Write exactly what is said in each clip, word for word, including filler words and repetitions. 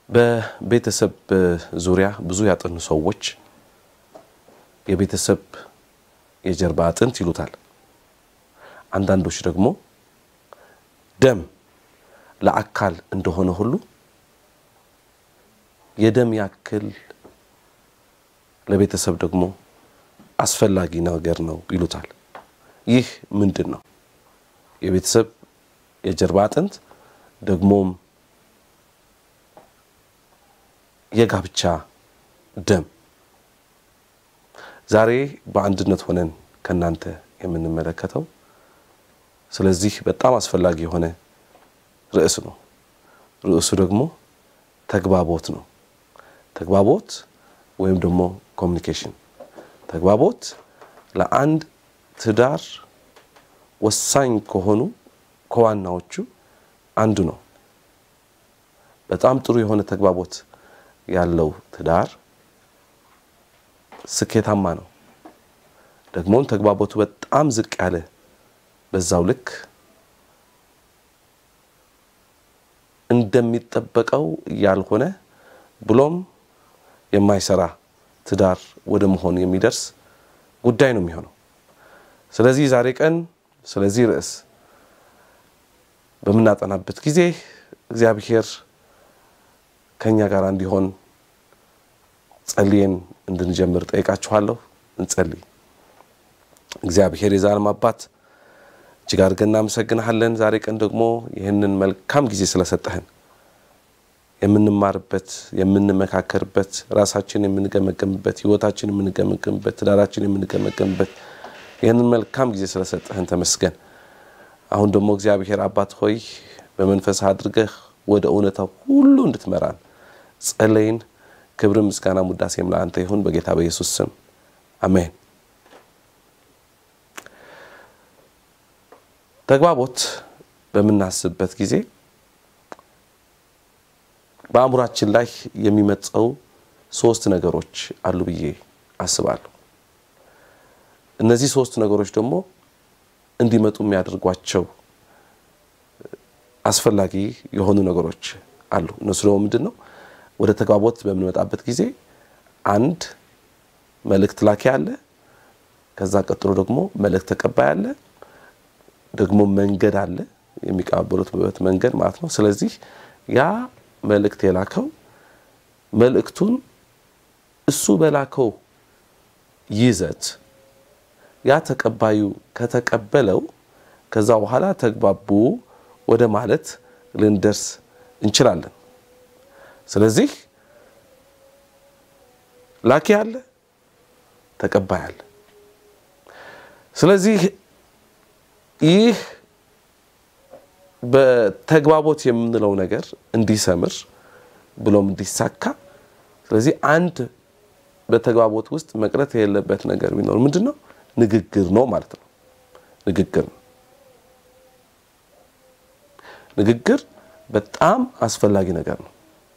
በቤተሰብ ዙሪያ ብዙ ያጠኑ ሰዎች የቤተሰብ የጀርባ አጥንት ይሉታል። አንዳንዶች ደግሞ ደም ለአካል እንደሆነ ሁሉ የደም ያክል ለቤተሰብ ደግሞ አስፈላጊ ነገር ነው ይሉታል። ይህ ምንድነው? የቤተሰብ የጀርባ አጥንት ደግሞም የጋብቻ ደም ዛሬ በአንድነት ሆነን ከናንተ የምንመለከተው ስለዚህ በጣም አስፈላጊ የሆነ ርዕስ ነው። ርዕሱ ደግሞ ተግባቦት ነው። ተግባቦት ወይም ደግሞ ኮሙኒኬሽን። ተግባቦት ለአንድ ትዳር ወሳኝ ከሆኑ ከዋናዎቹ አንዱ ነው። በጣም ጥሩ የሆነ ተግባቦት ያለው ትዳር ስኬታማ ነው። ደግሞ ተግባቦቱ በጣም ዝቅ ያለ በዛው ልክ እንደሚጠበቀው ያልሆነ ብሎም የማይሰራ ትዳር ወደ መሆን የሚደርስ ጉዳይ ነው የሚሆነው። ስለዚህ ዛሬ ቀን ስለዚህ ርዕስ በመናጠናበት ጊዜ እግዚአብሔር ከኛ ጋር እንዲሆን ጸልየን እንድንጀምር ጠይቃችኋለሁ። እንጸልይ። እግዚአብሔር የዘላለም አባት እጅግ አድርገን እናመሰግንሃለን። ዛሬ ቀን ደግሞ ይህንን መልካም ጊዜ ስለሰጠህን የምንማርበት የምንመካከርበት ራሳችንን የምንገመገምበት ህይወታችንን የምንገመገምበት ትዳራችንን የምንገመገምበት ይህንን መልካም ጊዜ ስለሰጠህን ተመስገን። አሁን ደግሞ እግዚአብሔር አባት ሆይ በመንፈስ አድርገህ ወደ እውነታው ሁሉ እንድትመራን ጸለይን። ክብር ምስጋና ሙዳሴም ለአንተ ይሁን በጌታ በኢየሱስ ስም አሜን። ተግባቦት በመናስበት ጊዜ በአእምሯችን ላይ የሚመጣው ሶስት ነገሮች አሉ ብዬ አስባለሁ። እነዚህ ሶስት ነገሮች ደግሞ እንዲመጡ የሚያደርጓቸው አስፈላጊ የሆኑ ነገሮች አሉ። እነሱ ደግሞ ምንድነው? ወደ ተግባቦት በመመጣበት ጊዜ አንድ መልእክት ላኪ አለ፣ ከዛ ቀጥሎ ደግሞ መልእክት ተቀባይ አለ፣ ደግሞ መንገድ አለ፣ የሚቀበሉት መንገድ ማለት ነው። ስለዚህ ያ መልእክት የላከው መልእክቱን እሱ በላከው ይዘት ያ ተቀባዩ ከተቀበለው ከዛ በኋላ ተግባቡ ወደ ማለት ልንደርስ እንችላለን። ስለዚህ ላኪ አለ፣ ተቀባይ አለ። ስለዚህ ይህ በተግባቦት የምንለው ነገር እንዲሰምር ብሎም እንዲሳካ ስለዚህ አንድ በተግባቦት ውስጥ መቅረት የሌለበት ነገር ቢኖር ምንድነው? ንግግር ነው ማለት ነው። ንግግር ንግግር በጣም አስፈላጊ ነገር ነው።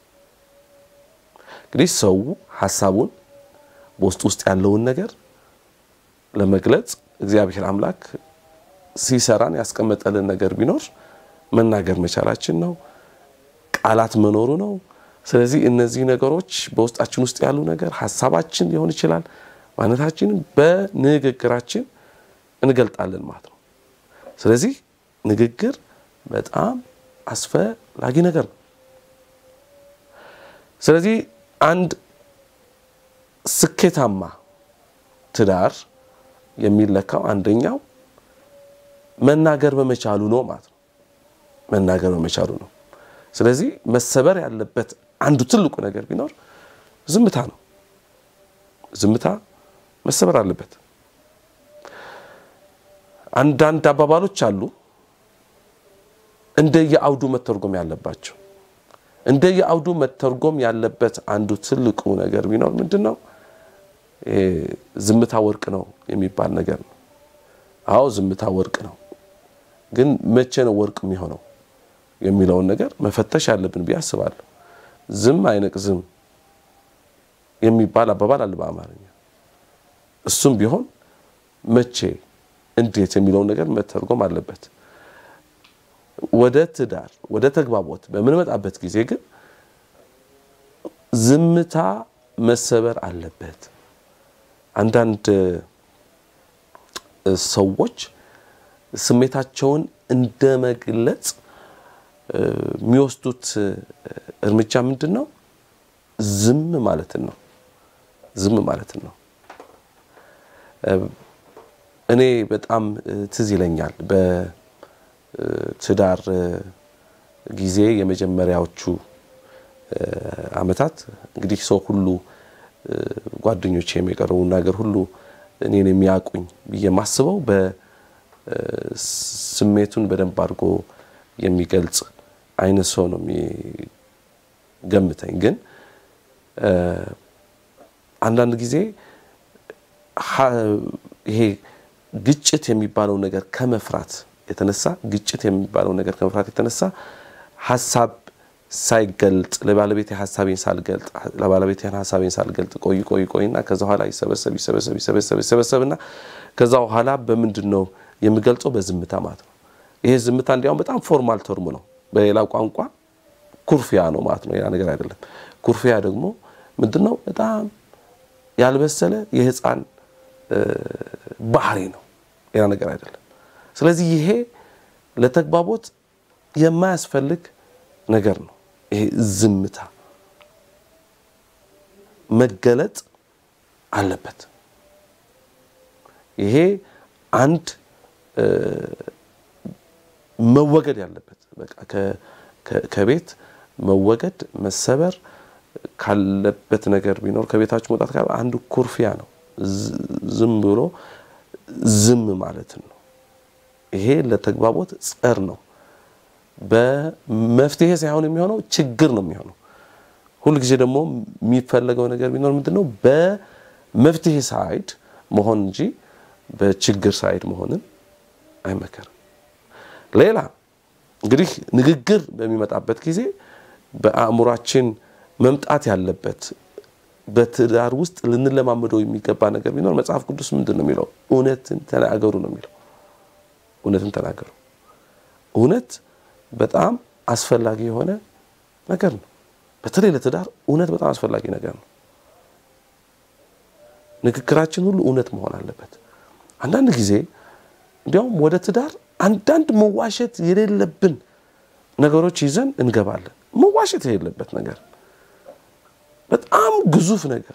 እንግዲህ ሰው ሐሳቡን በውስጥ ውስጥ ያለውን ነገር ለመግለጽ እግዚአብሔር አምላክ ሲሰራን ያስቀመጠልን ነገር ቢኖር መናገር መቻላችን ነው፣ ቃላት መኖሩ ነው። ስለዚህ እነዚህ ነገሮች በውስጣችን ውስጥ ያሉ ነገር ሐሳባችን ሊሆን ይችላል፣ ማንነታችንን በንግግራችን እንገልጣለን ማለት ነው። ስለዚህ ንግግር በጣም አስፈላጊ ነገር ነው። ስለዚህ አንድ ስኬታማ ትዳር የሚለካው አንደኛው መናገር በመቻሉ ነው ማለት ነው። መናገር በመቻሉ ነው። ስለዚህ መሰበር ያለበት አንዱ ትልቁ ነገር ቢኖር ዝምታ ነው። ዝምታ መሰበር አለበት። አንዳንድ አባባሎች አሉ እንደየአውዱ መተርጎም ያለባቸው። እንደየአውዱ መተርጎም ያለበት አንዱ ትልቁ ነገር ቢኖር ምንድነው? ዝምታ ወርቅ ነው የሚባል ነገር ነው። አዎ ዝምታ ወርቅ ነው። ግን መቼ ነው ወርቅ የሚሆነው የሚለውን ነገር መፈተሽ ያለብን ቢያስባለሁ። ዝም አይነቅዝም የሚባል አባባል አለ በአማርኛ። እሱም ቢሆን መቼ እንዴት የሚለውን ነገር መተርጎም አለበት። ወደ ትዳር ወደ ተግባቦት በመመጣበት ጊዜ ግን ዝምታ መሰበር አለበት አንዳንድ ሰዎች ስሜታቸውን እንደመግለጽ የሚወስዱት እርምጃ ምንድነው ዝም ማለት ነው ዝም ማለት ነው እኔ በጣም ትዝ ይለኛል በትዳር ጊዜ የመጀመሪያዎቹ አመታት እንግዲህ ሰው ሁሉ ጓደኞቼ የሚቀርቡ ነገር ሁሉ እኔን የሚያቁኝ በየማስበው በስሜቱን በደንብ አድርጎ የሚገልጽ አይነት ሰው ነው የሚገምተኝ ግን አንዳንድ ጊዜ ይሄ ግጭት የሚባለው ነገር ከመፍራት የተነሳ ግጭት የሚባለው ነገር ከመፍራት የተነሳ ሐሳብ ሳይገልጥ ለባለቤቴ ሐሳቤን ሳልገልጥ ለባለቤቴ ሐሳቤን ሳልገልጥ ቆይ ቆይ ቆይና ከዛ ኋላ ይሰበሰብ ይሰበሰብ ይሰበሰብ ይሰበሰብና ከዛ ኋላ በመንድነው የሚገልጸው በዝምታ ማለት ነው ይሄ ዝምታ እንዲያው በጣም ፎርማል ተርሙ ነው በሌላ ቋንቋ ኩርፊያ ነው ማለት ነው ያ ነገር አይደለም ኩርፊያ ደግሞ ምንድነው በጣም ያልበሰለ የህፃን ባህሪ ነው ያ ነገር አይደለም ስለዚህ ይሄ ለተግባቦት የማያስፈልግ ነገር ነው ይሄ ዝምታ መገለጥ አለበት ይሄ አንድ መወገድ ያለበት በቃ ከቤት መወገድ መሰበር ካለበት ነገር ቢኖር ከቤታችሁ መውጣት ካለ አንዱ ኩርፊያ ነው ዝም ብሎ ዝም ማለት ነው ይሄ ለተግባቦት ጸር ነው በመፍትሄ ሳይሆን የሚሆነው ችግር ነው የሚሆነው ሁሉ ጊዜ ደግሞ የሚፈልገው ነገር ቢኖር ምንድነው በመፍትሄ ሳይድ መሆን እንጂ በችግር ሳይድ መሆንን አይመከርም ሌላ እንግዲህ ንግግር በሚመጣበት ጊዜ በአእምሮአችን መምጣት ያለበት በትዳር ውስጥ ልንለማመደው የሚገባ ነገር ቢኖር መጽሐፍ ቅዱስ ምንድነው የሚለው እውነትን ተናገሩ ነው የሚለው እውነትን ተናገሩ እውነት በጣም አስፈላጊ የሆነ ነገር ነው በተለይ ለትዳር እውነት በጣም አስፈላጊ ነገር ነው ንግግራችን ሁሉ እውነት መሆን አለበት አንዳንድ ጊዜ እንዲያው ወደ ትዳር አንዳንድ መዋሸት የሌለብን ነገሮች ይዘን እንገባለን መዋሸት የሌለበት ነገር በጣም ግዙፍ ነገር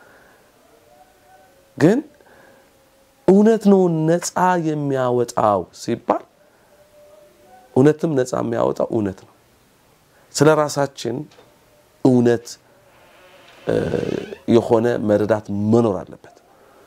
ግን እውነት ነው ነፃ የሚያወጣው ሲባል እውነትም ነፃ የሚያወጣው እውነት ነው ስለራሳችን እውነት የሆነ መረዳት መኖር አለበት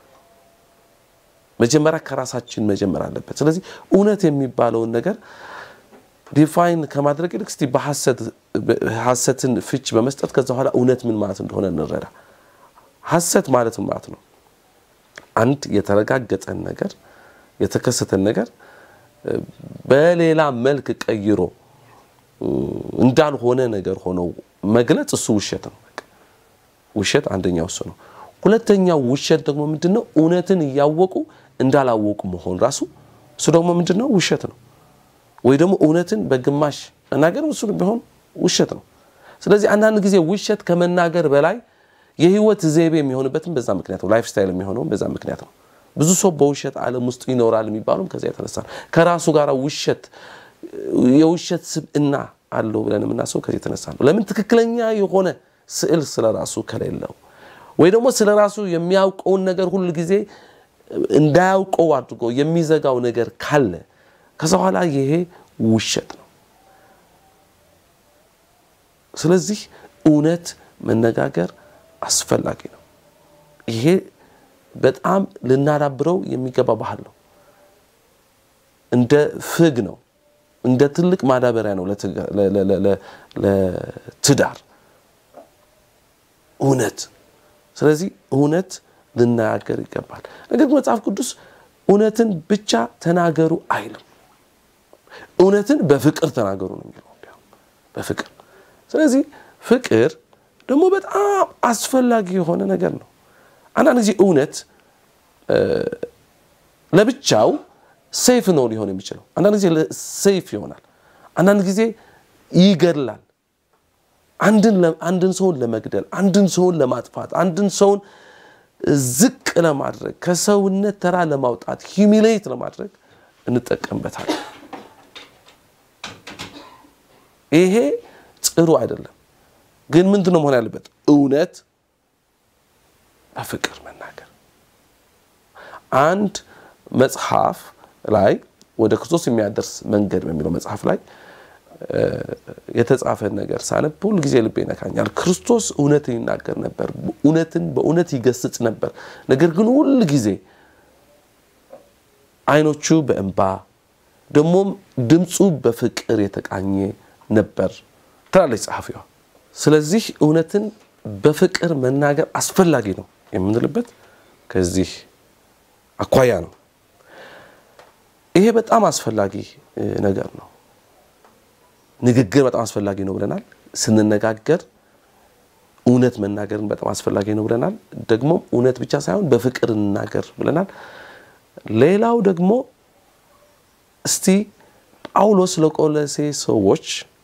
መጀመሪያ ከራሳችን መጀመር አለበት ስለዚህ እውነት የሚባለው ነገር ዲፋይን ከማድረግ ይልቅ እስቲ በሐሰት ሐሰትን ፍች በመስጠት ከዛ ኋላ እውነት ምን ማለት እንደሆነ እንረዳ ሐሰት ማለት ማለት ነው አንድ የተረጋገጠን ነገር የተከሰተን ነገር በሌላ መልክ ቀይሮ እንዳልሆነ ነገር ሆኖ መግለጽ እሱ ውሸት ነው ውሸት አንደኛው እሱ ነው ሁለተኛው ውሸት ደግሞ ምንድነው እውነትን ያወቁ እንዳላወቁ መሆን ራሱ እሱ ደግሞ ምንድነው ውሸት ነው ወይ ደግሞ እውነትን በግማሽ መናገር እሱ ቢሆን ውሸት ነው ስለዚህ አንዳንድ ጊዜ ውሸት ከመናገር በላይ የህይወት ዘይቤ የሚሆንበትም በዛ ምክንያት ነው ላይፍ ስታይል የሚሆነው በዛ ምክንያት ነው ብዙ ሰው በውሸት ዓለም ውስጥ ይኖራል የሚባሉም ከዛ የተነሳ ከራሱ ጋር ውሸት የውሸት ስብዕና አለው ብለን የምናስበው ከዚህ የተነሳ ነው ለምን ትክክለኛ የሆነ ስዕል ስለራሱ ከሌለው ወይ ደግሞ ስለራሱ የሚያውቀው ነገር ሁሉ ጊዜ እንዳያውቀው አድርጎ የሚዘጋው ነገር ካለ ከዛ ኋላ ይሄ ውሸት ነው ስለዚህ እውነት መነጋገር አስፈላጊ ነው ይሄ በጣም ልናዳብረው የሚገባ ባህል ነው እንደ ፍግ ነው እንደ ትልቅ ማዳበሪያ ነው ለትዳር እውነት ስለዚህ እውነት ልናገር ይገባል ነገር ግን መጽሐፍ ቅዱስ እውነትን ብቻ ተናገሩ አይልም እውነትን በፍቅር ተናገሩ ነው የሚለው በፍቅር ስለዚህ ፍቅር ደግሞ በጣም አስፈላጊ የሆነ ነገር ነው አንዳንድ ጊዜ እውነት ለብቻው ሴፍ ነው ሊሆን የሚችለው አንዳንድ ጊዜ ሴፍ ይሆናል አንዳንድ ጊዜ ይገድላል አንድን አንድን ሰውን ለመግደል አንድን ሰውን ለማጥፋት አንድን ሰውን ዝቅ ለማድረግ ከሰውነት ተራ ለማውጣት ሂዩሚሌት ለማድረግ እንጠቀምበታለን ይሄ ጽሩ አይደለም ግን ምንድነው መሆን ያለበት እውነት በፍቅር መናገር አንድ መጽሐፍ ላይ ወደ ክርስቶስ የሚያደርስ መንገድ በሚለው መጽሐፍ ላይ የተጻፈ ነገር ሳነብ ሁሉ ጊዜ ልቤ ነካኛል ክርስቶስ እውነትን ይናገር ነበር እውነትን በእውነት ይገስጽ ነበር ነገር ግን ሁሉ ጊዜ አይኖቹ በእንባ ደሞም ድምጹ በፍቅር የተቃኘ ነበር ትላለች ጸሐፊዋ ስለዚህ እውነትን በፍቅር መናገር አስፈላጊ ነው የምንልበት ከዚህ አኳያ ነው ይሄ በጣም አስፈላጊ ነገር ነው ንግግር በጣም አስፈላጊ ነው ብለናል ስንነጋገር እውነት መናገርን በጣም አስፈላጊ ነው ብለናል ደግሞ እውነት ብቻ ሳይሆን በፍቅር እንናገር ብለናል ሌላው ደግሞ እስቲ ጳውሎስ ለቆላሴ ሰዎች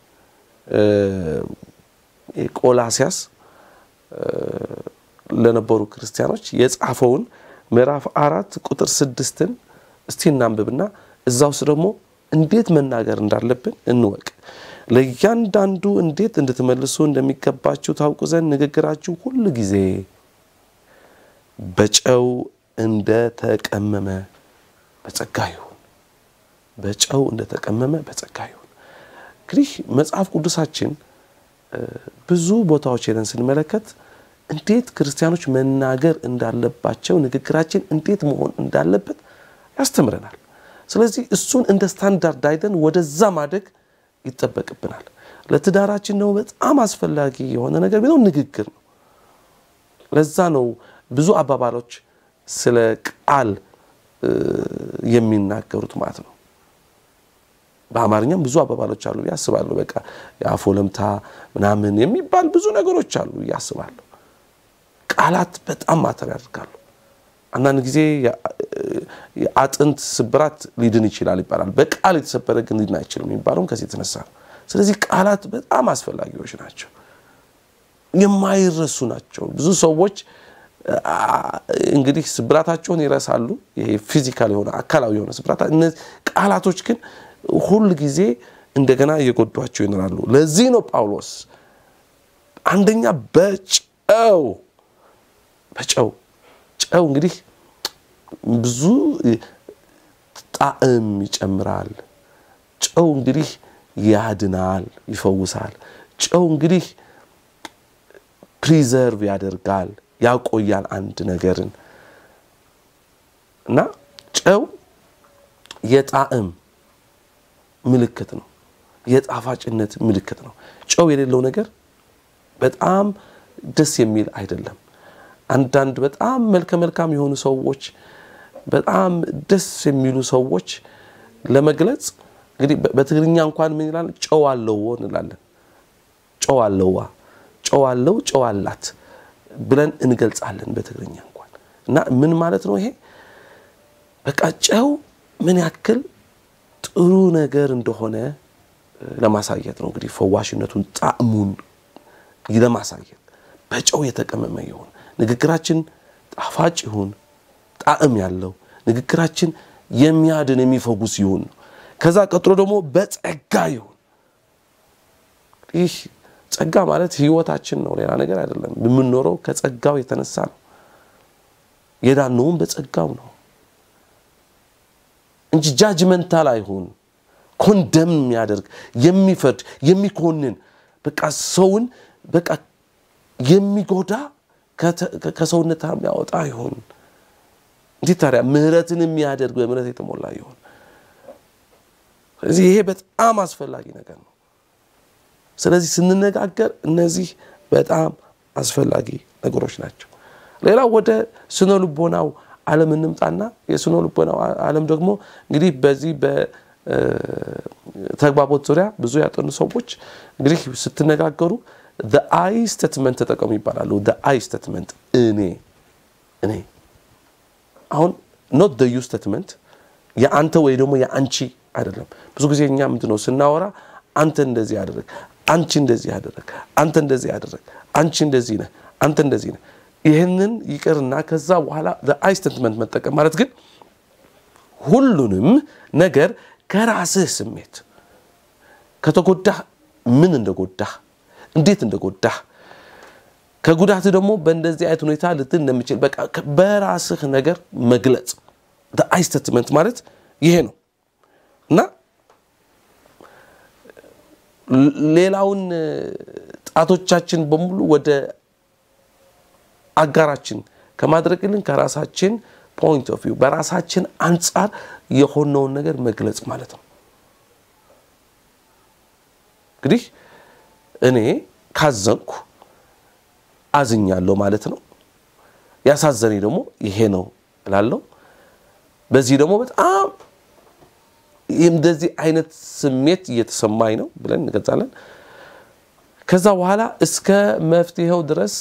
ቆላሲያስ ለነበሩ ክርስቲያኖች የጻፈውን ምዕራፍ አራት ቁጥር ስድስትን እስቲ እናንብብና እዛውስ ደግሞ እንዴት መናገር እንዳለብን እንወቅ ለእያንዳንዱ እንዴት እንድትመልሱ እንደሚገባችሁ ታውቁ ዘንድ ንግግራችሁ ሁሉ ጊዜ በጨው እንደተቀመመ በጸጋ ይሁን በጨው እንደተቀመመ በጸጋ ይሁን እንግዲህ መጽሐፍ ቅዱሳችን ብዙ ቦታዎች ሄደን ስንመለከት እንዴት ክርስቲያኖች መናገር እንዳለባቸው ንግግራችን እንዴት መሆን እንዳለበት ያስተምረናል ስለዚህ እሱን እንደ ስታንዳርድ አይደን ወደዛ ማደግ ይተበቅብናል ለትዳራችን ነው በጣም አስፈላጊ የሆነ ነገር ቢሆን ንግግር ነው ለዛ ነው ብዙ አባባሎች ስለ ቃል የሚናገሩት ማለት ነው በአማርኛም ብዙ አባባሎች አሉ ያስባሉ በቃ ያፎለምታ ምናምን የሚባል ብዙ ነገሮች አሉ ያስባሉ ቃላት በጣም ማተር ያደርጋሉ አንዳንድ ጊዜ አጥንት ስብራት ሊድን ይችላል ይባላል በቃል የተሰበረ ግን ሊድን አይችልም የሚባለው ከዚህ ተነሳ ስለዚህ ቃላት በጣም አስፈላጊዎች ናቸው የማይረሱ ናቸው ብዙ ሰዎች እንግዲህ ስብራታቸውን ይረሳሉ ይሄ ፊዚካል የሆነ አካላዊ የሆነ ስብራት እነዚህ ቃላቶች ግን ሁሉ ጊዜ እንደገና እየጎዷቸው ይኖራሉ ለዚህ ነው ጳውሎስ አንደኛ በጨው በጨው ጨው እንግዲህ ብዙ ጣዕም ይጨምራል ጨው እንግዲህ ያድናል ይፈውሳል ጨው እንግዲህ ፕሪዘርቭ ያደርጋል ያቆያል አንድ ነገርን እና ጨው የጣዕም ምልክት ነው የጣፋጭነት ምልክት ነው ጨው የሌለው ነገር በጣም ደስ የሚል አይደለም አንዳንድ በጣም መልከ መልካም የሆኑ ሰዎች በጣም ደስ የሚሉ ሰዎች ለመግለጽ እንግዲህ በትግርኛ እንኳን ምን ይላል ጨው አለው እንላለን ጨው አለውዋ ጨው አለው ጨው አላት ብለን እንገልጻለን በትግርኛ እንኳን እና ምን ማለት ነው ይሄ በቃ ጨው ምን ያክል ጥሩ ነገር እንደሆነ ለማሳየት ነው እንግዲህ ፈዋሽነቱን ጣዕሙን ለማሳየት በጨው የተቀመመ ይሁን ንግግራችን ጣፋጭ ይሁን ጣዕም ያለው ንግግራችን የሚያድን የሚፈውስ ይሁን ከዛ ቀጥሎ ደግሞ በጸጋ ይሁን ይህ ጸጋ ማለት ህይወታችን ነው ሌላ ነገር አይደለም በመኖረው ከጸጋው የተነሳ ነው የዳነውም በጸጋው ነው እንጂ ጃጅመንታል አይሁን ኮንደም የሚያደርግ የሚፈርድ የሚኮንን በቃ ሰውን በቃ የሚጎዳ ከሰውነት የሚያወጣ ይሁን እንጂ ታዲያ ምህረትን የሚያደርግ በምህረት የተሞላ ይሁን ስለዚህ ይሄ በጣም አስፈላጊ ነገር ነው ስለዚህ ስንነጋገር እነዚህ በጣም አስፈላጊ ነገሮች ናቸው ሌላው ወደ ስነ ልቦናው ዓለም እንምጣና የስነ ልቦናው ዓለም ደግሞ እንግዲህ በዚህ በተግባቦት ዙሪያ ብዙ ያጠኑ ሰዎች እንግዲህ ስትነጋገሩ the I statement ተጠቀሙ ይባላሉ the I statement እኔ እኔ አሁን not the you statement ያንተ ወይ ደግሞ ያንቺ አይደለም ብዙ ጊዜ እኛ ምንድነው ስናወራ አንተ እንደዚህ ያደርግ አንቺ እንደዚህ ያደረክ አንተ እንደዚህ ያደረክ አንቺ እንደዚህ ነህ አንተ እንደዚህ ነህ ይሄንን ይቀርና ከዛ በኋላ the I statement መጠቀም ማለት ግን ሁሉንም ነገር ከራስህ ስሜት ከተጎዳህ ምን እንደጎዳህ እንዴት እንደጎዳህ ከጉዳት ደግሞ በእንደዚህ አይነት ሁኔታ ልትል እንደምችል በቃ በራስህ ነገር መግለጽ the I statement ማለት ይሄ ነው እና ሌላውን ጣቶቻችን በሙሉ ወደ አጋራችን ከማድረግልን ከራሳችን point of view በራሳችን አንፃር የሆነውን ነገር መግለጽ ማለት ነው እንግዲህ እኔ ካዘንኩ አዝኛለሁ ማለት ነው ያሳዘነኝ ደግሞ ይሄ ነው እላለሁ በዚህ ደግሞ በጣም እንደዚህ አይነት ስሜት እየተሰማኝ ነው ብለን እንገልጻለን ከዛ በኋላ እስከ መፍትሄው ድረስ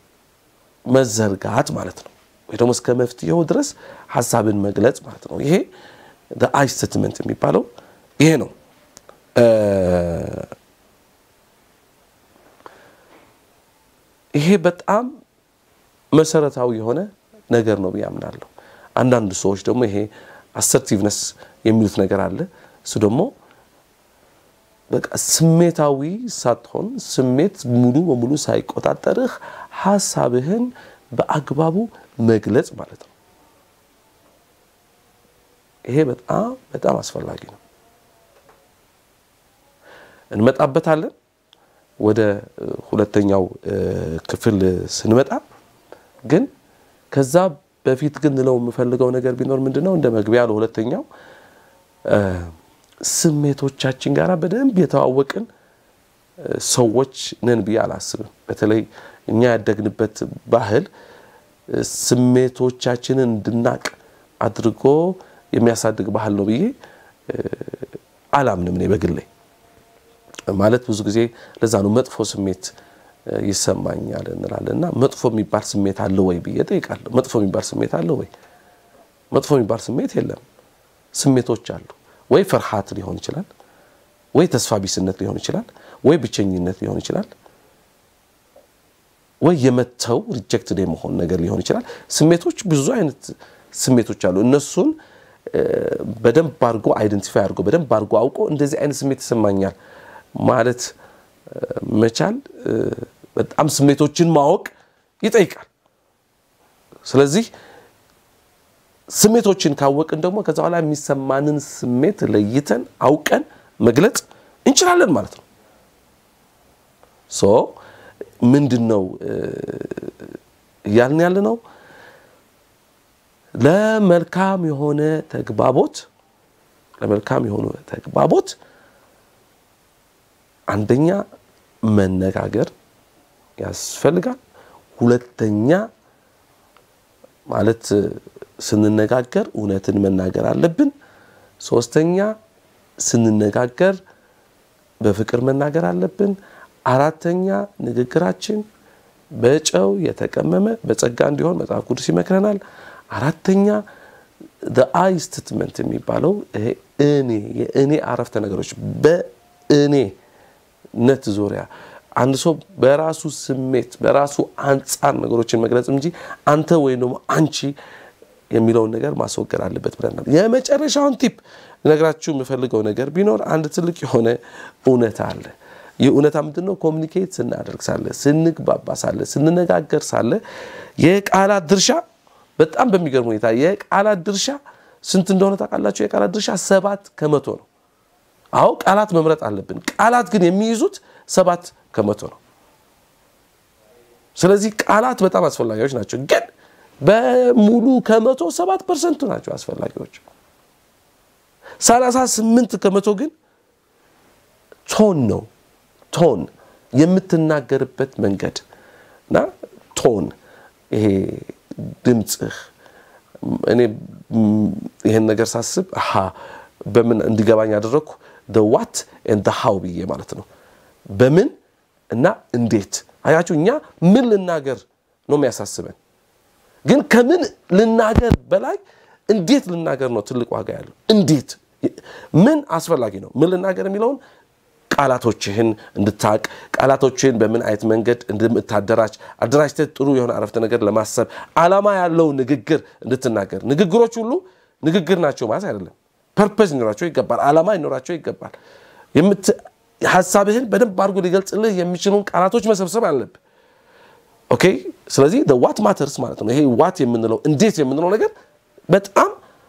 መዘርጋት ማለት ነው ወይ ደግሞ እስከ መፍትሄው ድረስ ሐሳብን መግለጽ ማለት ነው ይሄ the I statement የሚባለው ይሄ ነው ይሄ በጣም መሰረታዊ የሆነ ነገር ነው ያምናለሁ አንዳንድ ሰዎች ደግሞ ይሄ assertiveness የሚሉት ነገር አለ እሱ ደግሞ በቃ ስሜታዊ ሳትሆን ስሜት ሙሉ በሙሉ ሳይቆጣጠርህ ሐሳብህን በአግባቡ መግለጽ ማለት ነው ይሄ በጣም በጣም አስፈላጊ ነው እንመጣበታለን ወደ ሁለተኛው ክፍል ስንመጣ ግን ከዛ በፊት ግን ነው የምፈልገው ነገር ቢኖር ምንድነው እንደ መግቢያ ለሁለተኛው ስሜቶቻችን ጋራ በደንብ የተዋወቅን ሰዎች ነን ብዬ አላስብም በተለይ እኛ ያደግንበት ባህል ስሜቶቻችንን እንድናቅ አድርጎ የሚያሳድግ ባህል ነው ብዬ አላምንም እኔ በግሌ ማለት ብዙ ጊዜ ለዛ ነው መጥፎ ስሜት ይሰማኛል እንላለና መጥፎ የሚባል ስሜት አለ ወይ ብዬ ጠይቃለሁ መጥፎ የሚባል ስሜት አለ ወይ መጥፎ የሚባል ስሜት የለም ስሜቶች አሉ ወይ ፍርሃት ሊሆን ይችላል ወይ ተስፋ ቢስነት ሊሆን ይችላል ወይ ብቸኝነት ሊሆን ይችላል ወይ የመተው ሪጀክትድ የመሆን ነገር ሊሆን ይችላል ስሜቶች ብዙ አይነት ስሜቶች አሉ እነሱን በደንብ አድርጎ አይደንቲፋይ አድርጎ በደንብ አድርጎ አውቆ እንደዚህ አይነት ስሜት ይሰማኛል ማለት መቻል በጣም ስሜቶችን ማወቅ ይጠይቃል ስለዚህ ስሜቶችን ካወቅን ደግሞ ከዛ በኋላ የሚሰማንን ስሜት ለይተን አውቀን መግለጽ እንችላለን ማለት ነው ሶ ምንድነው ያልን ያለነው ለመልካም የሆነ ተግባቦት ለመልካም የሆነ ተግባቦት አንደኛ መነጋገር ያስፈልጋል ሁለተኛ ማለት ስንነጋገር እውነትን መናገር አለብን ሶስተኛ ስንነጋገር በፍቅር መናገር አለብን አራተኛ ንግግራችን በጨው የተቀመመ በጸጋ እንዲሆን መጽሐፍ ቅዱስ ይመክረናል አራተኛ the I statement የሚባለው እኔ የእኔ አረፍተ ነገሮች በእኔ ነት ዙሪያ አንድ ሰው በራሱ ስሜት በራሱ አንፃር ነገሮችን መግለጽ እንጂ አንተ ወይ ደግሞ አንቺ የሚለው ነገር ማስወገድ አለበት ብለናል የመጨረሻውን ቲፕ ነግራችሁ የምፈልገው ነገር ቢኖር አንድ ትልቅ የሆነ እውነት አለ የእውነታ ምንድነው ኮሙኒኬት ስናደርግ ሳለ ስንግባባ ሳለ ስንነጋገር ሳለ የቃላት ድርሻ በጣም በሚገርም ሁኔታ የቃላት ድርሻ ስንት እንደሆነ ታውቃላችሁ የቃላት ድርሻ ሰባት ከመቶ ነው አው ቃላት መምረጥ አለብን ቃላት ግን የሚይዙት ሰባት ከመቶ ነው ስለዚህ ቃላት በጣም አስፈላጊዎች ናቸው ግን በሙሉ ከመቶ ሰባት ፐርሰንት ናቸው አስፈላጊዎች ሰላሳ ስምንት ከመቶ ግን ቶን ነው ቶን የምትናገርበት መንገድና ቶን ይሄ ድምጽህ እኔ ይሄን ነገር ሳስብ አሃ በምን እንዲገባኝ አደረኩ the what and the how ብዬ ማለት ነው በምን እና እንዴት አያችሁ እኛ ምን ልናገር ነው የሚያሳስበን ግን ከምን ልናገር በላይ እንዴት ልናገር ነው ትልቅ ዋጋ ያለው እንዴት ምን አስፈላጊ ነው ምን ልናገር የሚለውን ቃላቶችህን እንድታቅ ቃላቶችህን በምን አይነት መንገድ እንድታደራጅ አደራጅተህ ጥሩ የሆነ አረፍተ ነገር ለማሰብ ዓላማ ያለው ንግግር እንድትናገር ንግግሮች ሁሉ ንግግር ናቸው ማለት አይደለም ፐርፐዝ ይኖራቸው ይገባል ዓላማ ይኖራቸው ይገባል የምት ሐሳብህን በደንብ አድርጎ ሊገልጽልህ የሚችሉን ቃላቶች መሰብሰብ አለብህ ኦኬ ስለዚህ the what matters ማለት ነው ይሄ what የምንለው እንዴት የምንለው ነገር በጣም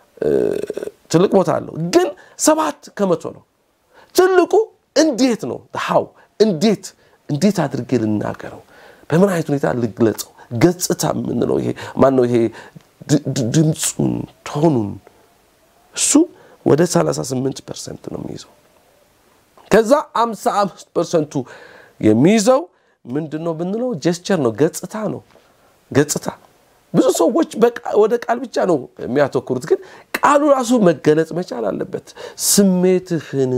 ትልቅ ቦታ አለው ግን ሰባት ከመቶ ነው ትልቁ እንዴት ነው how እንዴት እንዴት አድርጌ ልናገረው በምን አይነት ሁኔታ ልግለጸው ገጽታ ምንለው ይሄ ማን ነው ይሄ ድምጹን ቶኑን እሱ ወደ ሰላሳ ስምንት ፐርሰንት ነው የሚይዘው ከዛ ሃምሳ አምስት ፐርሰንት የሚይዘው ምንድነው ብንለው ጀስቸር ነው ገጽታ ነው ገጽታ ብዙ ሰዎች በቃ ወደ ቃል ብቻ ነው የሚያተኩሩት ግን ቃሉ ራሱ መገለጽ መቻል አለበት ስሜትህን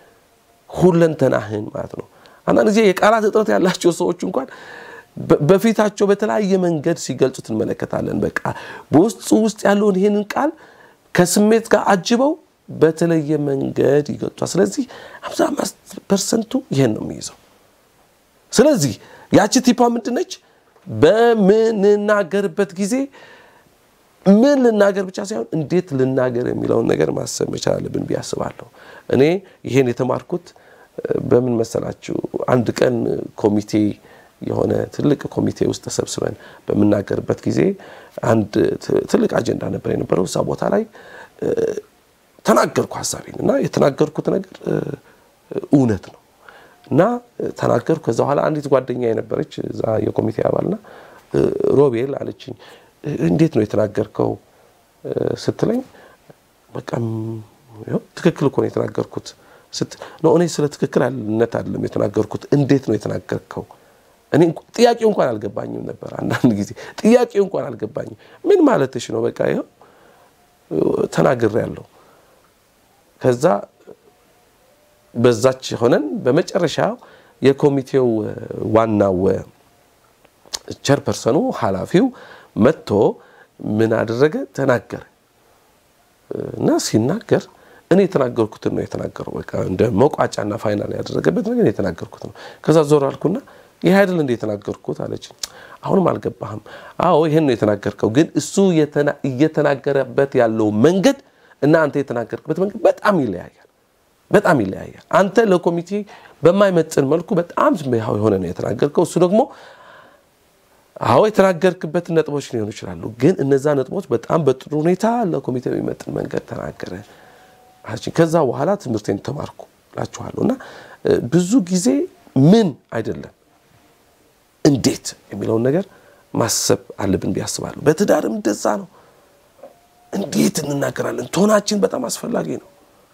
ሁለንተናህን ማለት ነው አንዳንድ ጊዜ የቃላት እጥረት ያላቸው ሰዎች እንኳን በፊታቸው በተለያየ መንገድ ሲገልጹት እንመለከታለን በቃ በውስጡ ውስጥ ያለውን ይሄንን ቃል ከስሜት ጋር አጅበው በተለየ መንገድ ይገልጻሉ ስለዚህ ሃምሳ አምስት ፐርሰንት ይሄን ነው የሚይዘው ስለዚህ ያቺ ቲፓ ምንድነች በምንናገርበት ጊዜ ምን ልናገር ብቻ ሳይሆን እንዴት ልናገር የሚለውን ነገር ማሰብ መቻል አለብን ቢያስባለሁ እኔ ይሄን የተማርኩት በምን መሰላችሁ አንድ ቀን ኮሚቴ የሆነ ትልቅ ኮሚቴ ውስጥ ተሰብስበን በመናገርበት ጊዜ አንድ ትልቅ አጀንዳ ነበር የነበረው እዛ ቦታ ላይ ተናገርኩ ሐሳቤን እና የተናገርኩት ነገር እውነት ነው እና ተናገርኩ ከዛ በኋላ አንዲት ጓደኛ የነበረች እዛ የኮሚቴ አባልና ሮቤል አለችኝ እንዴት ነው የተናገርከው ስትለኝ በቃ ያው ትክክል እኮ ነው የተናገርኩት ስት ነው እኔ ስለ ትክክል አልነት አይደለም የተናገርኩት እንዴት ነው የተናገርከው እኔ ጥያቄው እንኳን አልገባኝም ነበር አንዳንድ ጊዜ ጥያቄው እንኳን አልገባኝም ምን ማለትሽ ነው በቃ ይሄ ተናግሬያለሁ ከዛ በዛች ሆነን በመጨረሻው የኮሚቴው ዋናው ቸርፐርሰኑ ሐላፊው መጥቶ ምን አደረገ ተናገረ እና ሲናገር እኔ የተናገርኩት ነው የተናገረው በቃ እንደ መቋጫና ፋይናል ያደረገበት ነገር የተናገርኩት ነው ከዛ ዞር አልኩና ይሄ አይደል እንደ የተናገርኩት አለች አሁንም አልገባህም አዎ ይሄን ነው የተናገርከው ግን እሱ እየተናገረበት ያለው መንገድ እና አንተ የተናገርክበት መንገድ በጣም ይለያያል በጣም ይለያያል አንተ ለኮሚቴ በማይመጥን መልኩ በጣም ዝምያው የሆነ ነው የተናገርከው እሱ ደግሞ አዎ የተናገርክበት ነጥቦች ሊሆኑ ይችላሉ ግን እነዛ ነጥቦች በጣም በጥሩ ሁኔታ ለኮሚቴው የሚመጥን መንገድ ተናገረ አቺ ከዛ በኋላ ትምህርቴን ተማርኩ ላችኋለሁና ብዙ ጊዜ ምን አይደለም እንዴት የሚለው ነገር ማሰብ አለብን ቢያስባሉ በትዳርም እንደዛ ነው እንዴት እንናገራለን ቶናችን በጣም አስፈላጊ ነው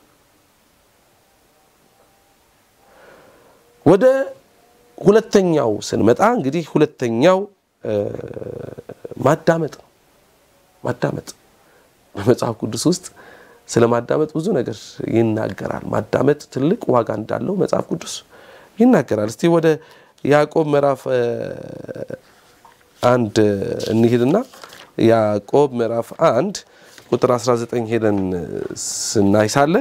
ወደ ሁለተኛው ስንመጣ እንግዲህ ሁለተኛው ማዳመጥ ነው ማዳመጥ በመጽሐፍ ቅዱስ ውስጥ ስለማዳመጥ ብዙ ነገር ይናገራል ማዳመጥ ትልቅ ዋጋ እንዳለው መጽሐፍ ቅዱስ ይናገራል እስቲ ወደ ያዕቆብ ምዕራፍ አንድ እንሂድና ያዕቆብ ምዕራፍ አንድ ቁጥር አስራ ዘጠኝ ሄደን ስናይሳለ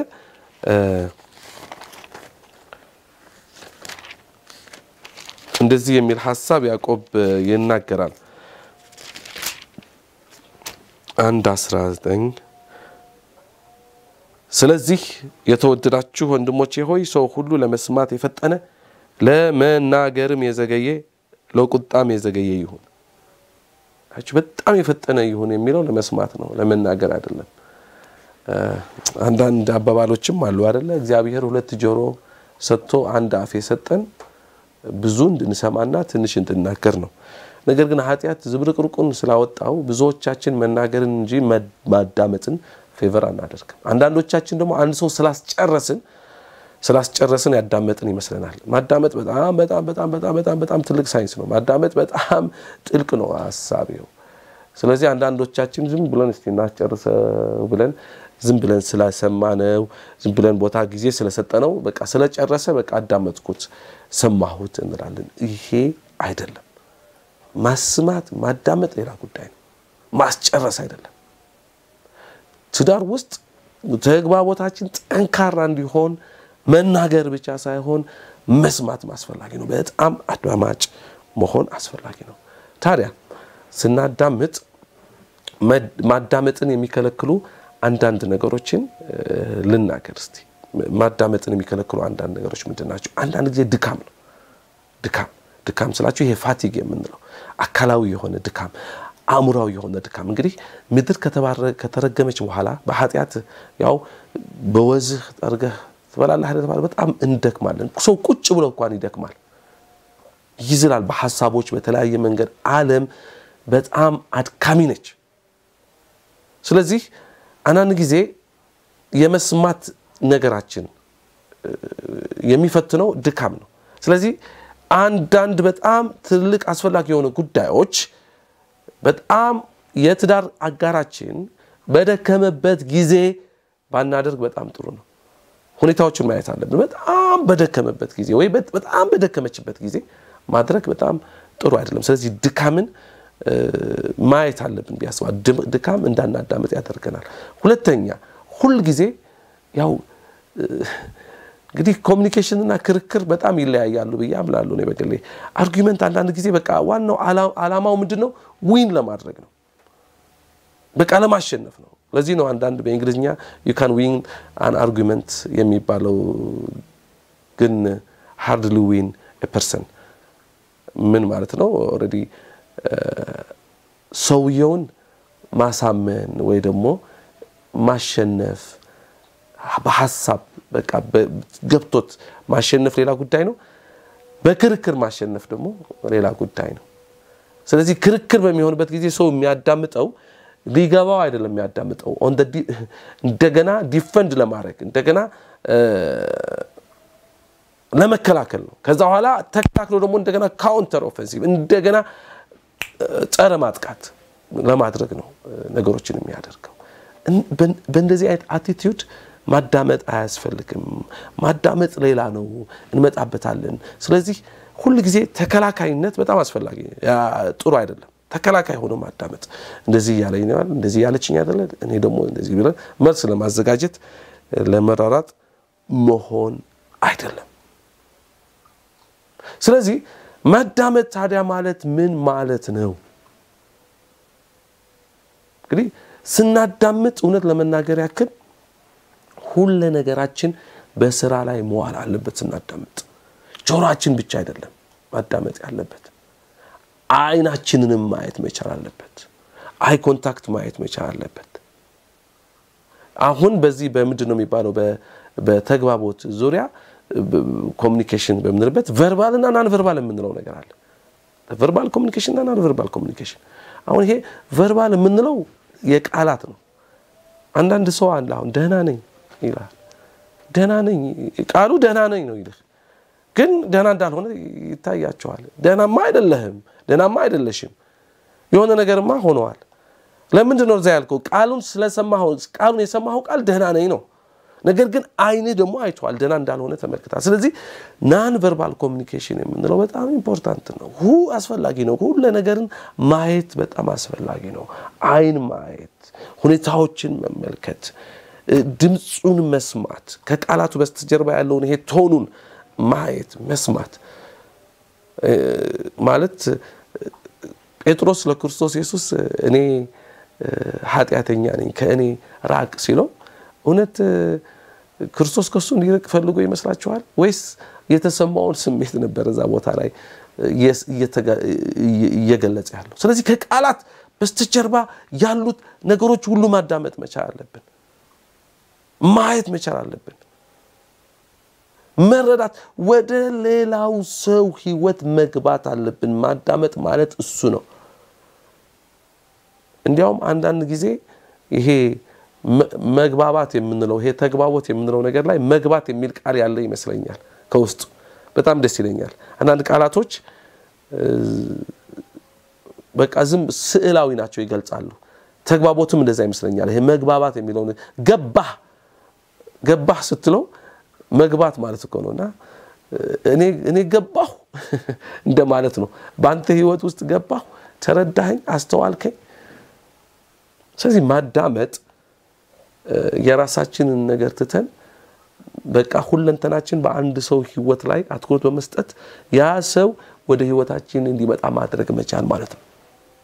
እንደዚህ የሚል ሐሳብ ያዕቆብ ይናገራል አንድ አስራ ዘጠኝ ስለዚህ የተወደዳችሁ ወንድሞቼ ሆይ ሰው ሁሉ ለመስማት የፈጠነ ለመናገርም የዘገየ ለቁጣም የዘገየ ይሁን አጭ በጣም የፈጠነ ይሁን የሚለው ለመስማት ነው ለመናገር አይደለም አንዳንድ አባባሎችም አሉ አይደለ እግዚአብሔር ሁለት ጆሮ ሰጥቶ አንድ አፍ የሰጠን ብዙ እንድንሰማና ትንሽ እንድናገር ነው ነገር ግን ኃጢያት ዝብርቅርቁን ስላወጣው ብዙዎቻችን መናገርን እንጂ ማዳመጥን ፌቨር አናደርግም አንዳንዶቻችን ደግሞ አንድ ሰው ስላስጨረስን ስላስጨረስን ያዳመጥን ይመስለናል ማዳመጥ በጣም በጣም በጣም በጣም በጣም በጣም ትልቅ ሳይንስ ነው ማዳመጥ በጣም ጥልቅ ነው ሐሳቢው ስለዚህ አንዳንዶቻችን ዝም ብለን እስቲ እናስጨርሰው ብለን ዝም ብለን ስላሰማነው ዝም ብለን ቦታ ጊዜ ስለሰጠነው በቃ ስለጨረሰ በቃ አዳመጥኩት ሰማሁት እንላለን ይሄ አይደለም ማስማት ማዳመጥ ሌላ ጉዳይ ነው ማስጨረስ አይደለም ትዳር ውስጥ ተግባቦታችን ጠንካራ እንዲሆን መናገር ብቻ ሳይሆን መስማት ማስፈላጊ ነው በጣም አድማጭ መሆን አስፈላጊ ነው ታዲያ ስናዳምጥ ማዳመጥን የሚከለክሉ አንዳንድ ነገሮችን ልናገር እስቲ ማዳመጥን የሚከለክሉ አንዳንድ ነገሮች ምንድናቸው አንዳንድ ጊዜ ድካም ነው ድካም ድካም ስላችሁ ይሄ ፋቲግ የምንለው አካላዊ የሆነ ድካም አእምሮአዊ የሆነ ድካም እንግዲህ ምድር ከተባረከ ከተረገመች በኋላ በኃጢያት ያው በወዝህ ጠርገህ ተበላላህ አይደል በጣም እንደክማለን ሰው ቁጭ ብሎ እንኳን ይደክማል ይዝላል በሐሳቦች በተለያየ መንገድ ዓለም በጣም አድካሚ ነች ስለዚህ አንዳንድ ጊዜ የመስማት ነገራችን የሚፈትነው ድካም ነው ስለዚህ አንዳንድ በጣም ትልቅ አስፈላጊ የሆኑ ጉዳዮች በጣም የትዳር አጋራችን በደከመበት ጊዜ ባናደርግ በጣም ጥሩ ነው ሁኔታዎችን ማየት አለብን በጣም በደከመበት ጊዜ ወይ በጣም በደከመችበት ጊዜ ማድረግ በጣም ጥሩ አይደለም ስለዚህ ድካምን ማየት አለብን ቢያስባ ድካም እንዳናዳምጥ ያደርገናል ሁለተኛ ሁሉ ጊዜ ያው እንግዲህ ኮሙኒኬሽን እና ክርክር በጣም ይለያያሉ በያምላሉ ነው በግሌ አርጊውመንት አንዳንድ ጊዜ በቃ ዋናው አላማው ምንድነው ዊን ለማድረግ ነው በቃ ለማሸነፍ ነው ለዚህ ነው አንዳንድ በእንግሊዝኛ you can win an argument የሚባለው ግን hardly win a person ምን ማለት ነው already ሰውየውን ማሳመን ወይ ደግሞ ማሸነፍ በሐሳብ በቃ ገብቶት ማሸነፍ ሌላ ጉዳይ ነው በክርክር ማሸነፍ ደግሞ ሌላ ጉዳይ ነው ስለዚህ ክርክር በሚሆንበት ጊዜ ሰው የሚያዳምጠው ሊገባው አይደለም የሚያዳምጠው on the እንደገና ዲፌንድ ለማድረግ እንደገና ለመከላከል ነው ከዛ በኋላ ተከታክሎ ደግሞ እንደገና ካውንተር ኦፌንሲቭ እንደገና ጸረ ማጥቃት ለማድረግ ነው ነገሮችን የሚያደርገው በእንደዚህ አይነት አቲቲዩድ ማዳመጥ አያስፈልግም ማዳመጥ ሌላ ነው እንመጣበታለን ስለዚህ ሁሉ ጊዜ ተከላካይነት በጣም አስፈላጊ ጥሩ አይደለም ተከላካይ ሆኖ ማዳመጥ እንደዚህ ያለኝ ነው እንደዚህ ያለችኝ አይደለ እኔ ደግሞ እንደዚህ ብለን መልስ ለማዘጋጀት ለመራራት መሆን አይደለም ስለዚህ ማዳመጥ ታዲያ ማለት ምን ማለት ነው እንግዲህ ስናዳምጥ እውነት ለመናገር ያክል ሁሉ ነገራችን በስራ ላይ መዋል አለበት ስናዳምጥ ጆሮአችን ብቻ አይደለም ማዳመጥ ያለበት አይናችንንም ማየት መቻል አለበት አይ ኮንታክት ማየት መቻል አለበት አሁን በዚህ በምንድነው የሚባለው በተግባቦት ዙሪያ ኮሙኒኬሽን በምንልበት ቨርባል እና ናን ቨርባል የምንለው ነገር አለ ቨርባል ኮሙኒኬሽን እና ናን ቨርባል ኮሙኒኬሽን አሁን ይሄ ቨርባል የምንለው የቃላት ነው አንዳንድ ሰው አለ አሁን ደህና ነኝ ይላል ደህና ነኝ ቃሉ ደህና ነኝ ነው ይልህ ግን ደህና እንዳልሆነ ይታያቸዋል ደህናማ አይደለህም ደህናማ አይደለሽም የሆነ ነገርማ ሆነዋል ለምንድን ነው እዛ ያልከው ቃሉን ስለሰማኸው ቃሉን የሰማኸው ቃል ደህና ነኝ ነው ነገር ግን አይኔ ደግሞ አይቷል ደህና እንዳልሆነ ተመልክቷል ስለዚህ ናን ቨርባል ኮሙኒኬሽን የምንለው በጣም ኢምፖርታንት ነው ሁ አስፈላጊ ነው ሁሉ ነገርን ማየት በጣም አስፈላጊ ነው አይን ማየት ሁኔታዎችን መመልከት ድምጹን መስማት ከቃላቱ በስተጀርባ ያለውን ይሄ ቶኑን ማየት መስማት ማለት ጴጥሮስ ለክርስቶስ ኢየሱስ እኔ ኃጢያተኛ ነኝ ከእኔ ራቅ ሲለው እውነት ክርስቶስ ከሱ እንዲርቅ ፈልጎ ይመስላችኋል ወይስ የተሰማውን ስሜት ነበር እዛ ቦታ ላይ እየገለጸ ያለው ስለዚህ ከቃላት በስተጀርባ ያሉት ነገሮች ሁሉ ማዳመጥ መቻል አለብን ማየት መቻል አለብን መረዳት ወደ ሌላው ሰው ህይወት መግባት አለብን ማዳመጥ ማለት እሱ ነው እንዲያውም አንዳንድ ጊዜ ይሄ መግባባት የምንለው ይሄ ተግባቦት የምንለው ነገር ላይ መግባት የሚል ቃል ያለ ይመስለኛል ከውስጥ በጣም ደስ ይለኛል አንዳንድ ቃላቶች በቃ ዝም ስዕላዊ ናቸው ይገልጻሉ ተግባቦትም እንደዛ ይመስለኛል ይሄ መግባባት የሚለው ገባህ ገባህ ስትለው መግባት ማለት እኮ ነውና እኔ እኔ ገባሁ እንደማለት ነው ባንተ ህይወት ውስጥ ገባሁ ተረዳኸኝ አስተዋልከኝ ስለዚህ ማዳመጥ የራሳችንን ነገር ትተን በቃ ሁለንተናችን በአንድ ሰው ህይወት ላይ አትኩሮት በመስጠት ያ ሰው ወደ ህይወታችን እንዲመጣ ማድረግ መቻል ማለት ነው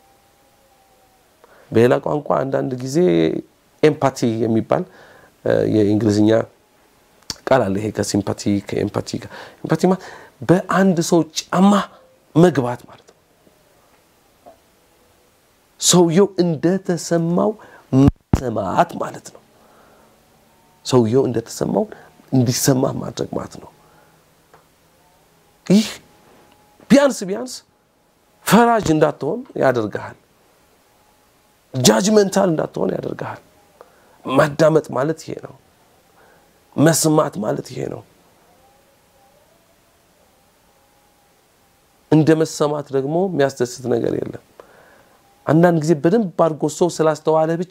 በሌላ ቋንቋ አንዳንድ ጊዜ ኤምፓቲ የሚባል የእንግሊዝኛ ቃል አለ ይሄ ከሲምፓቲ ከኤምፓቲ ጋር ኤምፓቲ ማለት በአንድ ሰው ጫማ መግባት ማለት ነው ሰውየው እንደተሰማው መሰማት ማለት ነው ሰውየው እንደተሰማው እንዲሰማ ማድረግ ማለት ነው ይህ ቢያንስ ቢያንስ ፈራጅ እንዳትሆን ያደርጋል ጃጅመንታል እንዳትሆን ያደርጋል ማዳመጥ ማለት ይሄ ነው መስማት ማለት ይሄ ነው እንደመሰማት ደግሞ የሚያስደስት ነገር የለም አንዳንድ ጊዜ በደንብ አድርጎ ሰው ስላስተዋለ ብቻ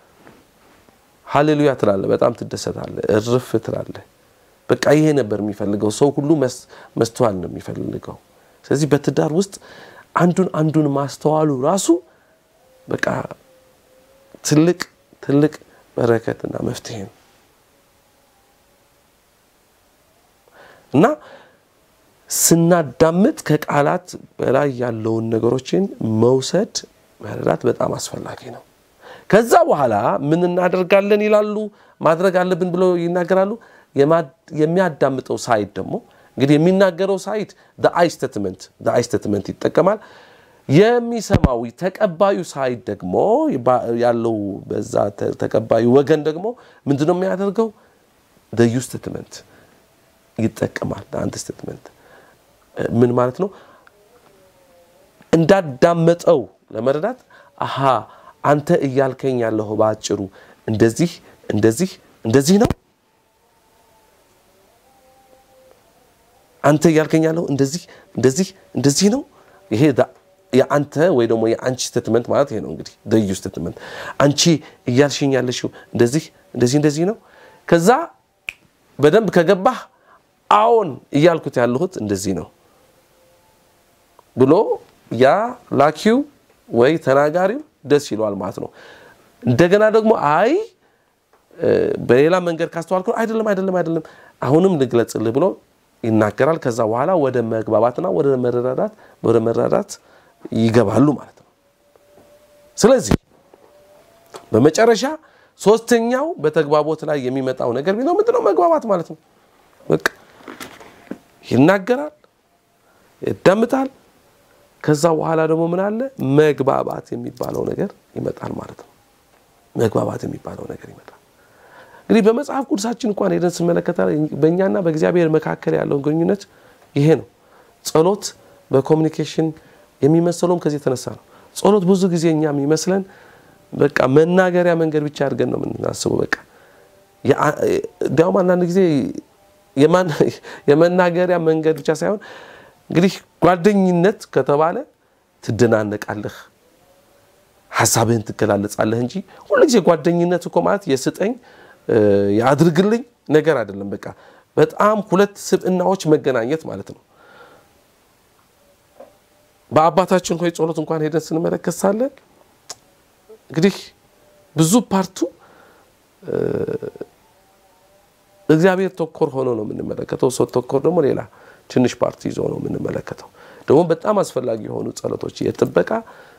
ሃሌሉያ ትላለህ በጣም ትደሰታለህ እርፍ ትላለህ በቃ ይሄ ነበር የሚፈልገው ሰው ሁሉ መስተዋል ነው የሚፈልገው ስለዚህ በትዳር ውስጥ አንዱን አንዱን ማስተዋሉ ራሱ በቃ ትልቅ ትልቅ በረከትና መፍትሄ ነው እና ስናዳምጥ ከቃላት በላይ ያለውን ነገሮችን መውሰድ መረዳት በጣም አስፈላጊ ነው ከዛ በኋላ ምን እናደርጋለን ይላሉ ማድረግ አለብን ብለው ይናገራሉ የሚያዳምጠው ሳይድ ደግሞ እንግዲህ የሚናገረው ሳይድ the I statement the I statement ይጠቀማል የሚሰማው ተቀባዩ ሳይድ ደግሞ ያለው በዛ ተቀባዩ ወገን ደግሞ ምንድነው የሚያደርገው the you statement ይጠቀማል the አንተ statement ምን ማለት ነው እንዳዳመጠው ለመረዳት አሃ አንተ እያልከኝ ያለው ባጭሩ እንደዚህ እንደዚህ እንደዚህ ነው አንተ እያልከኝ ያለው እንደዚህ እንደዚህ እንደዚህ ነው ይሄ ያንተ ወይ ደግሞ ያንቺ ስቴትመንት ማለት ይሄ ነው እንግዲህ the you statement አንቺ እያልሽኝ ያለሽው እንደዚህ እንደዚህ እንደዚህ ነው ከዛ በደንብ ከገባህ አዎን እያልኩት ያለሁት እንደዚህ ነው ብሎ ያ ላኪው ወይ ተናጋሪው ደስ ይሏል ማለት ነው እንደገና ደግሞ አይ በሌላ መንገድ ካስተዋልከው አይደለም አይደለም አይደለም አሁንም ልግለጽልህ ብሎ ይናገራል ከዛ በኋላ ወደ መግባባትና ወደ መረዳዳት ወደ መረዳዳት ይገባሉ ማለት ነው ስለዚህ በመጨረሻ ሶስተኛው በተግባቦት ላይ የሚመጣው ነገር ቢኖር ምንድነው መግባባት ማለት ነው በቃ ይናገራል ይዳምጣል ከዛ በኋላ ደግሞ ምን አለ መግባባት የሚባለው ነገር ይመጣል ማለት ነው መግባባት የሚባለው ነገር ይመጣል እንግዲህ በመጽሐፍ ቅዱሳችን እንኳን ሄደን ስንመለከታ በእኛና በእግዚአብሔር መካከል ያለው ግንኙነት ይሄ ነው ጸሎት በኮሙኒኬሽን የሚመስለውም ከዚህ ተነሳ ነው ጸሎት ብዙ ጊዜ እኛ የሚመስለን በቃ መናገሪያ መንገድ ብቻ አድርገን ነው የምናስበው በቃ ዳውም አንዳንድ ጊዜ የማን የመናገሪያ መንገድ ብቻ ሳይሆን እንግዲህ ጓደኝነት ከተባለ ትደናነቃለህ ሐሳብህን ትከላለጻለህ እንጂ ሁሉ ጊዜ ጓደኝነት እኮ ማለት የስጠኝ ያድርግልኝ ነገር አይደለም በቃ በጣም ሁለት ስብዕናዎች መገናኘት ማለት ነው በአባታችን ሆይ ጸሎት እንኳን ሄደን ስንመለከት ሳለ እንግዲህ ብዙ ፓርቱ እግዚአብሔር ተኮር ሆኖ ነው የምንመለከተው ሰው ተኮር ደግሞ ሌላ ትንሽ ፓርቲ ይዞ ነው የምንመለከተው ደግሞ በጣም አስፈላጊ የሆኑ ጸሎቶች የጥበቃ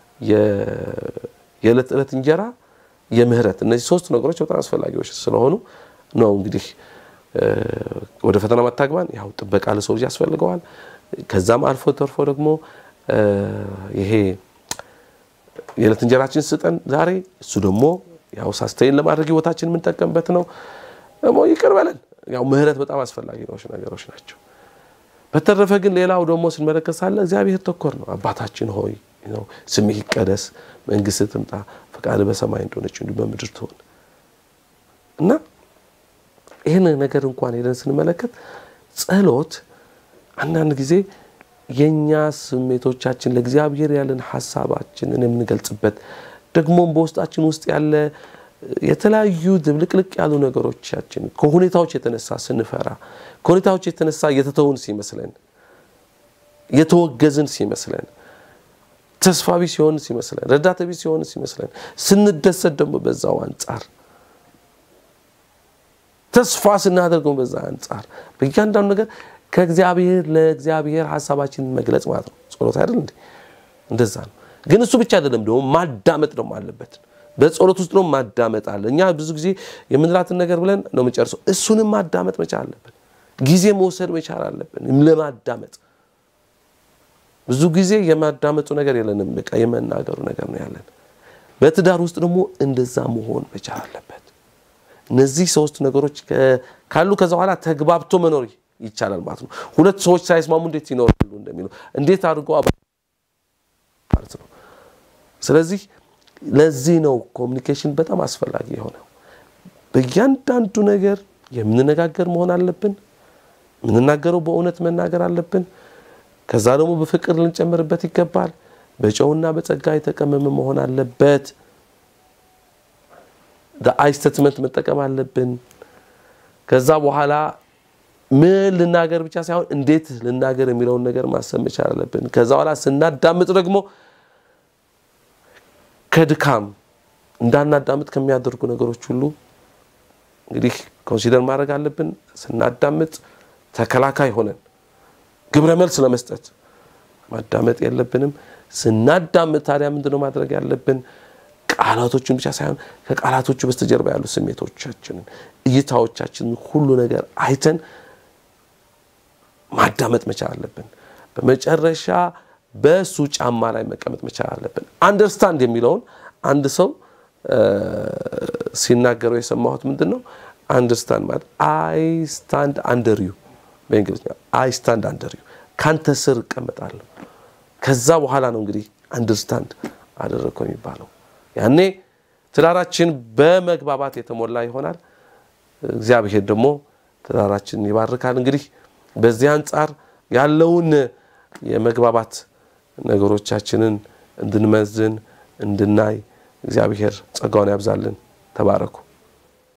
የዕለት ዕለት እንጀራ የምህረት እነዚህ ሶስት ነገሮች በጣም አስፈላጊዎች ስለሆኑ ነው እንግዲህ ወደ ፈተና ማታግባን ያው ጥበቃ ለሰው ልጅ ያስፈልገዋል ከዛም አልፎ ተርፎ ደግሞ ይሄ የዕለት እንጀራችን ስጠን ዛሬ እሱ ደግሞ ያው ሳስቴን ለማድረግ ህይወታችን ምን ተቀምበት ነው ደግሞ ይቀርበለን ያው ምህረት በጣም አስፈላጊ ነገሮች ናቸው በተረፈ ግን ሌላው ደግሞ ስንመለከት ሳለ እግዚአብሔር ተኮር ነው አባታችን ሆይ ነው ስምህ ይቀደስ መንግስትህ ትምጣ ፈቃድህ በሰማይ እንደሆነች እንዲሁ በምድር ትሁን እና ይሄን ነገር እንኳን ሄደን ስንመለከት ጸሎት አንዳንድ ጊዜ የኛ ስሜቶቻችን ለእግዚአብሔር ያለን ሐሳባችንን የምንገልጽበት ደግሞ በውስጣችን ውስጥ ያለ የተለያዩ ድብልቅልቅ ያሉ ነገሮቻችን ከሁኔታዎች የተነሳ ስንፈራ ከሁኔታዎች የተነሳ የተተውን ሲመስለን የተወገዝን ሲመስለን ተስፋ ቢስ ሲሆን ሲመስለን ረዳት ቢስ ሲሆን ሲመስለን ስንደሰት ደግሞ በዛው አንጻር ተስፋ ስናደርገው በዛ አንፃር በእያንዳንዱ ነገር ከእግዚአብሔር ለእግዚአብሔር ሐሳባችንን መግለጽ ማለት ነው ጸሎት አይደል እንዴ እንደዛ ነው ግን እሱ ብቻ አይደለም ደግሞ ማዳመጥ ደግሞ አለበት በጸሎት ውስጥ ነው ማዳመጥ አለ እኛ ብዙ ጊዜ የምንላትን ነገር ብለን ነው መጨረሻው እሱንም ማዳመጥ መቻል አለበት ጊዜ መውሰድ መቻል አለበት ለማዳመጥ ብዙ ጊዜ የማዳመጡ ነገር የለንም በቃ የመናገሩ ነገር ነው ያለን በትዳር ውስጥ ደግሞ እንደዛ መሆን መቻል አለበት እነዚህ ሶስት ነገሮች ካሉ ከዛ በኋላ ተግባብቶ መኖር ይቻላል ማለት ነው ሁለት ሰዎች ሳይስማሙ እንዴት ይኖራሉ እንደሚለው እንዴት አድርገው ማለት ነው ስለዚህ ለዚህ ነው ኮሙኒኬሽን በጣም አስፈላጊ የሆነው በእያንዳንዱ ነገር የምንነጋገር መሆን አለብን ምንናገረው በእውነት መናገር አለብን ከዛ ደግሞ በፍቅር ልንጨምርበት ይገባል በጨውና በጸጋ የተቀመመ መሆን አለበት the statement መጠቀም አለብን ከዛ በኋላ ምን ልናገር ብቻ ሳይሆን እንዴት ልናገር የሚለው ነገር ማሰብ መቻል አለብን ከዛ በኋላ ስናዳምጥ ደግሞ ከድካም እንዳናዳምጥ ከሚያደርጉ ነገሮች ሁሉ እንግዲህ ኮንሲደር ማድረግ አለብን ስናዳምጥ ተከላካይ ሆነን ግብረ መልስ ለመስጠት ማዳመጥ የለብንም ስናዳምጥ ታዲያ ምንድነው ማድረግ ያለብን ቃላቶቹን ብቻ ሳይሆን ከቃላቶቹ በስተጀርባ ያሉ ስሜቶቻችንን እይታዎቻችንን ሁሉ ነገር አይተን ማዳመጥ መቻል አለብን በመጨረሻ በሱ ጫማ ላይ መቀመጥ መቻል አለብን አንደርስታንድ የሚለውን አንድ ሰው ሲናገረው የሰማሁት ምንድነው አንደርስታንድ ማለት I stand under you በእንግሊዝኛ I stand under you ካንተ ስር እቀመጣለሁ ከዛ በኋላ ነው እንግዲህ አንደርስታንድ አደረከው የሚባለው ያኔ ትዳራችን በመግባባት የተሞላ ይሆናል እግዚአብሔር ደግሞ ትዳራችንን ይባርካል እንግዲህ በዚህ አንፃር ያለውን የመግባባት ነገሮቻችንን እንድንመዝን እንድናይ እግዚአብሔር ጸጋውን ያብዛልን ተባረኩ